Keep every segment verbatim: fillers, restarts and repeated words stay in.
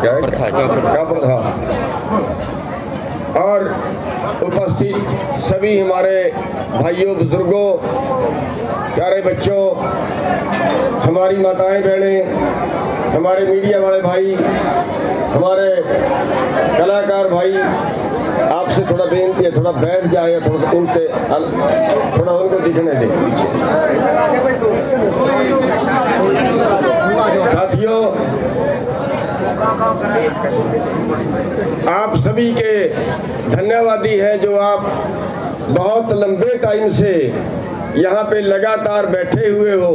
क्या है क्या प्रथा। और उपस्थित सभी हमारे भाइयों, बुजुर्गों, प्यारे बच्चों, हमारी माताएं, बहनें, हमारे मीडिया वाले भाई, हमारे कलाकार भाई, आपसे थोड़ा बेनती है, थोड़ा बैठ जाए या थोड़ा उनसे थोड़ा उनको दिखने दें। साथियों, आप सभी के धन्यवादी हैं जो आप बहुत लंबे टाइम से यहाँ पे लगातार बैठे हुए हो,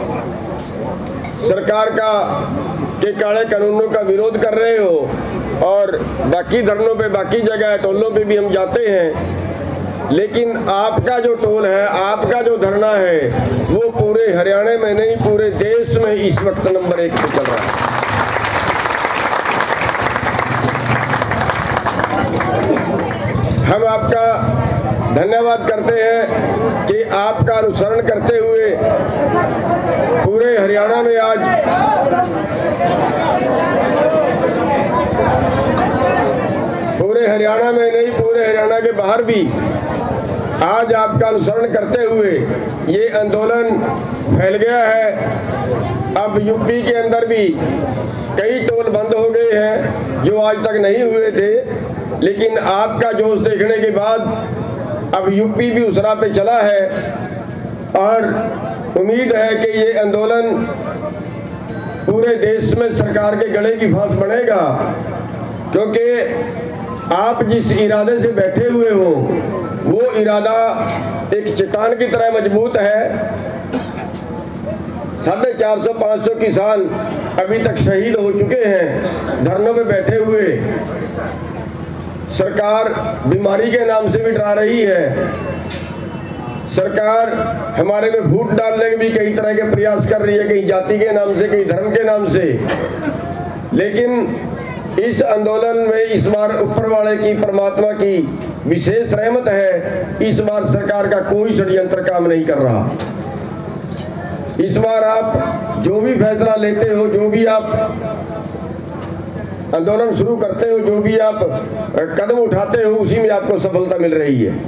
सरकार का के काले कानूनों का विरोध कर रहे हो। और बाकी धरनों पे, बाकी जगह टोलों पे भी हम जाते हैं, लेकिन आपका जो टोल है, आपका जो धरना है, वो पूरे हरियाणा में नहीं पूरे देश में इस वक्त नंबर एक पे चल रहा है। हम आपका धन्यवाद करते हैं कि आपका अनुसरण करते हुए पूरे हरियाणा में आज पूरे हरियाणा में नहीं पूरे हरियाणा के बाहर भी आज आपका अनुसरण करते हुए ये आंदोलन फैल गया है। अब यूपी के अंदर भी कई टोल बंद हो गए हैं जो आज तक नहीं हुए थे, लेकिन आपका जोश देखने के बाद अब यूपी भी उस राह पे चला है। और उम्मीद है कि ये आंदोलन पूरे देश में सरकार के गले की फांस बनेगा, क्योंकि आप जिस इरादे से बैठे हुए हो वो इरादा एक चट्टान की तरह मजबूत है। साढ़े चार सौ पाँच सौ किसान अभी तक शहीद हो चुके हैं धरनों पे बैठे हुए। सरकार बीमारी के नाम से भी डरा रही है। सरकार हमारे में फूट डालने के भी कई तरह के प्रयास कर रही है, कहीं जाति के नाम से, कहीं धर्म के नाम से। लेकिन इस आंदोलन में इस बार ऊपर वाले की, परमात्मा की विशेष रहमत है। इस बार सरकार का कोई षड्यंत्र काम नहीं कर रहा। इस बार आप जो भी फैसला लेते हो, जो भी आप आंदोलन शुरू करते हो, जो भी आप कदम उठाते हो, उसी में आपको सफलता मिल रही है।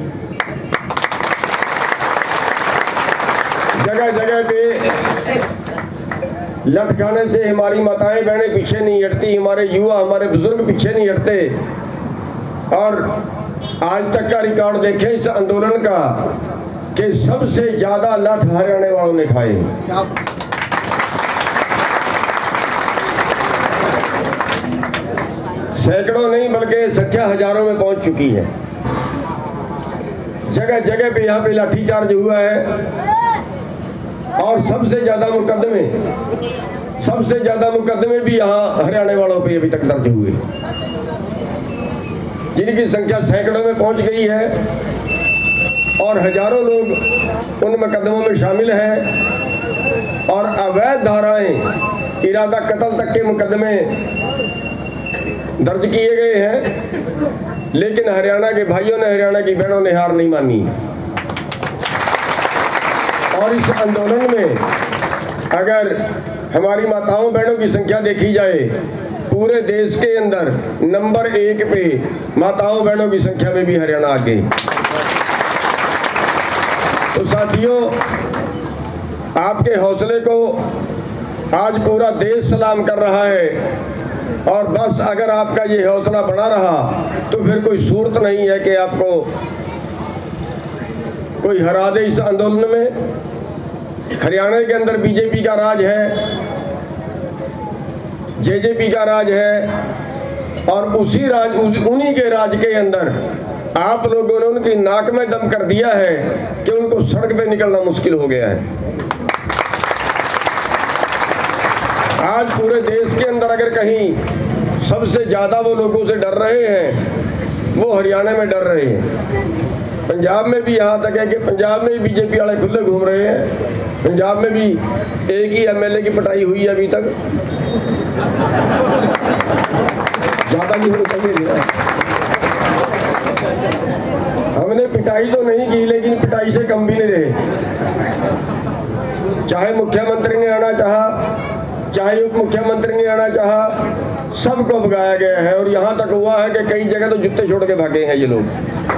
जगह जगह पे लटकाने से हमारी माताएं बहनें पीछे नहीं हटती, हमारे युवा, हमारे बुजुर्ग पीछे नहीं हटते। और आज तक का रिकॉर्ड देखें इस आंदोलन का कि सबसे ज्यादा लठ हरियाणा वालों ने खाए। सैकड़ों नहीं बल्कि संख्या हजारों में पहुंच चुकी है। जगह जगह पे यहाँ पे लाठीचार्ज हुआ है। और सबसे ज्यादा मुकदमे सबसे ज्यादा मुकदमे भी यहाँ हरियाणा वालों पे अभी तक दर्ज हुए, जिनकी संख्या सैकड़ों में पहुंच गई है। और हजारों लोग उन मुकदमों में शामिल हैं। और अवैध धाराएं, इरादा कत्ल तक के मुकदमे दर्ज किए गए हैं। लेकिन हरियाणा के भाइयों ने, हरियाणा की बहनों ने हार नहीं मानी। और इस आंदोलन में अगर हमारी माताओं बहनों की संख्या देखी जाए, पूरे देश के अंदर नंबर एक पे माताओं बहनों की संख्या में भी हरियाणा आगे। तो साथियों, आपके हौसले को आज पूरा देश सलाम कर रहा है। और बस अगर आपका ये हौसला बना रहा तो फिर कोई सूरत नहीं है कि आपको कोई हरा दे इस आंदोलन में। हरियाणा के अंदर बीजेपी का राज है, जेजेपी का राज है। और उसी राज उन्हीं के राज के अंदर आप लोगों ने उनकी नाक में दम कर दिया है कि उनको सड़क पे निकलना मुश्किल हो गया है। आज पूरे देश के अंदर अगर कहीं सबसे ज्यादा वो लोगों से डर रहे हैं, वो हरियाणा में डर रहे हैं। पंजाब में भी यहाँ तक है कि पंजाब में बीजेपी वाले खुले घूम रहे हैं। पंजाब में भी एक ही एमएलए की पिटाई हुई है अभी तक, ज्यादा नहीं होनी चाहिए। हमने पिटाई तो नहीं की, लेकिन पिटाई से कम भी नहीं रहे। चाहे मुख्यमंत्री ने आना चाहा, चाहे उप मुख्यमंत्री ने आना चाहा, सबको भगाया गया है। और यहाँ तक हुआ है कि कई जगह तो जूते छोड़ के भागे हैं ये लोग।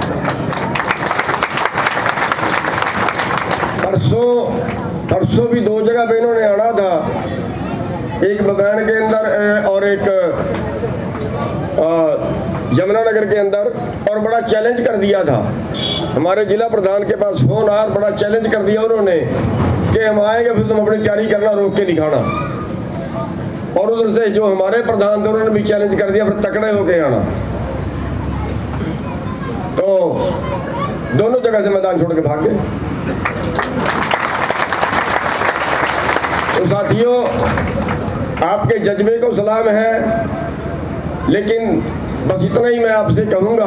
परसों परसों भी दो जगह पे इन्होंने आना था, एक बबैन के अंदर और एक यमुनानगर के अंदर, और बड़ा चैलेंज कर दिया था। हमारे जिला प्रधान के पास फोन आया, बड़ा चैलेंज कर दिया उन्होंने कि हम आएंगे फिर तुम अपनी तैयारी करना, रोक के दिखाना। और उधर से जो हमारे प्रधान थे उन्होंने भी चैलेंज कर दिया, फिर तकड़े होके आना। तो दोनों जगह से मैदान छोड़ के भाग गए। तो साथियों, आपके जज्बे को सलाम है, लेकिन बस इतना ही मैं आपसे कहूंगा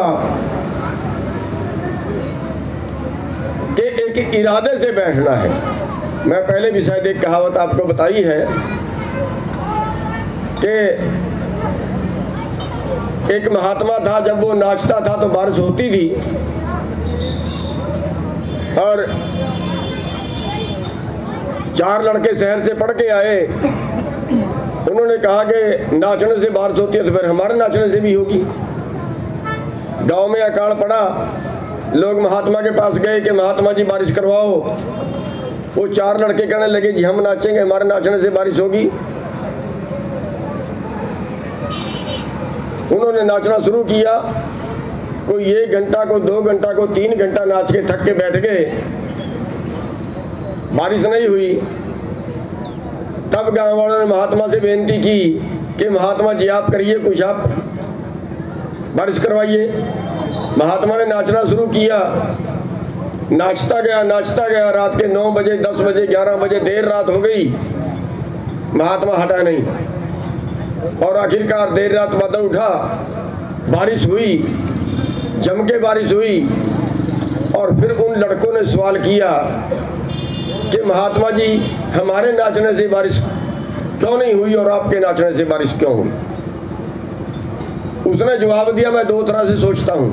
कि एक इरादे से बैठना है। मैं पहले भी शायद एक कहावत आपको बताई है कि एक महात्मा था, जब वो नाचता था तो बारिश होती थी, और चार लड़के शहर से पढ़ के आए। उन्होंने कहा कि नाचने से बारिश होती है तो फिर हमारे नाचने से भी होगी। गांव में अकाल पड़ा, लोग महात्मा के पास गए कि महात्मा जी बारिश करवाओ। वो चार लड़के कहने लगे जी हम नाचेंगे, हमारे नाचने से बारिश होगी। उन्होंने नाचना शुरू किया, कोई एक घंटा को दो घंटा को तीन घंटा नाच के थक के बैठ गए, बारिश नहीं हुई। तब गांव वालों ने महात्मा से बेनती की कि महात्मा जी आप करिए कुछ, आप बारिश करवाइए। महात्मा ने नाचना शुरू किया, नाचता गया नाचता गया रात के नौ बजे दस बजे ग्यारह बजे देर रात हो गई, महात्मा हटा नहीं। और आखिरकार देर रात बादल उठा, बारिश हुई, जम के बारिश हुई। और फिर उन लड़कों ने सवाल किया कि महात्मा जी हमारे नाचने से बारिश क्यों नहीं हुई और आपके नाचने से बारिश क्यों हुई? उसने जवाब दिया, मैं दो तरह से सोचता हूं।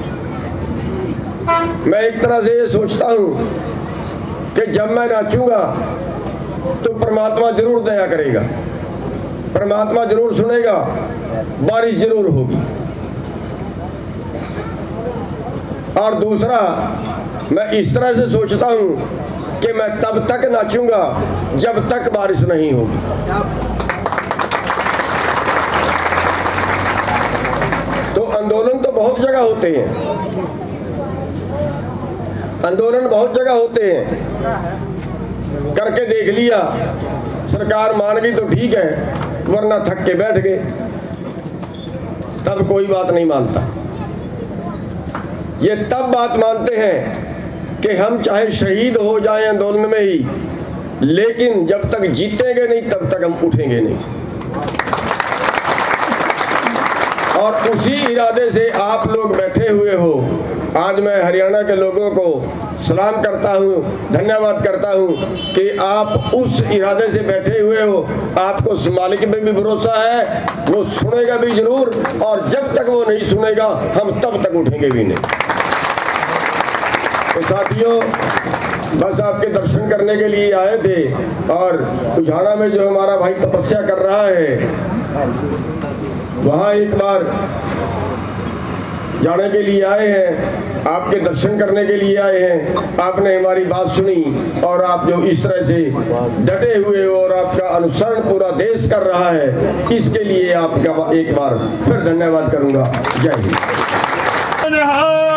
मैं एक तरह से ये सोचता हूं कि जब मैं नाचूंगा तो परमात्मा जरूर दया करेगा, परमात्मा जरूर सुनेगा, बारिश जरूर होगी। और दूसरा, मैं इस तरह से सोचता हूं कि मैं तब तक नाचूंगा जब तक बारिश नहीं होगी। तो आंदोलन तो बहुत जगह होते हैं, आंदोलन बहुत जगह होते हैं। करके देख लिया, सरकार मान गई तो ठीक है, वरना थक के बैठ गए, तब कोई बात नहीं मानता। ये तब बात मानते हैं कि हम चाहे शहीद हो जाएं आंदोलन में ही, लेकिन जब तक जीतेंगे नहीं तब तक हम उठेंगे नहीं। और उसी इरादे से आप लोग बैठे हुए हो। आज मैं हरियाणा के लोगों को सलाम करता हूं, धन्यवाद करता हूं कि आप उस इरादे से बैठे हुए हो। आपको उस मालिक पे भी भरोसा है, वो सुनेगा भी जरूर, और जब तक वो नहीं सुनेगा हम तब तक उठेंगे भी नहीं। तो साथियों, बस आपके दर्शन करने के लिए आए थे, और उजाड़ा में जो हमारा भाई तपस्या कर रहा है वहाँ एक बार जाने के लिए आए हैं, आपके दर्शन करने के लिए आए हैं। आपने हमारी बात सुनी और आप जो इस तरह से डटे हुए हो और आपका अनुसरण पूरा देश कर रहा है, इसके लिए आपका एक बार फिर धन्यवाद करूंगा। जय हिंद।